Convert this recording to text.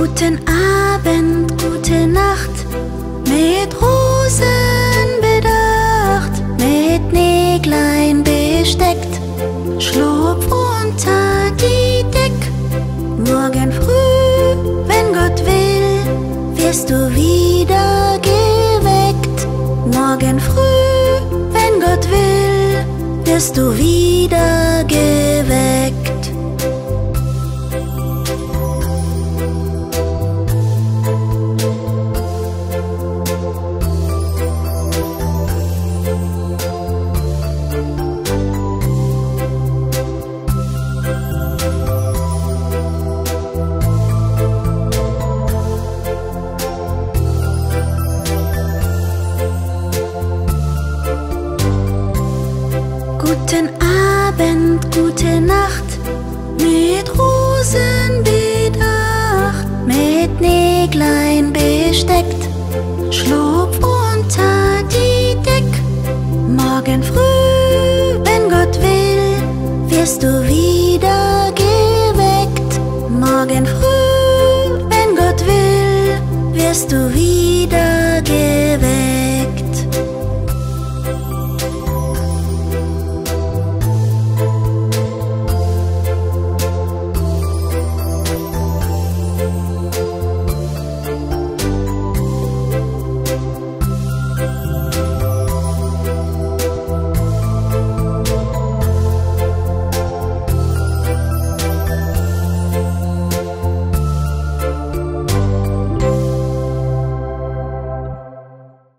Guten Abend, gute Nacht, mit Rosen bedacht, mit Näglein besteckt, schlupf unter die Deck. Morgen früh, wenn Gott will, wirst du wieder geweckt. Morgen früh, wenn Gott will, wirst du wieder geweckt. Guten Abend, gute Nacht, mit Rosen bedacht, mit Näglein besteckt, schlupf unter die Deck. Morgen früh, wenn Gott will, wirst du wieder geweckt. Morgen früh, wenn Gott will, wirst du wieder